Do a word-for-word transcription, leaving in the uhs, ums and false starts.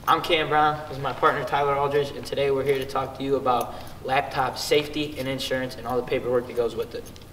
I'm Cam Brown, this is my partner Tyler Aldridge, and today we're here to talk to you about laptop safety and insurance and all the paperwork that goes with it.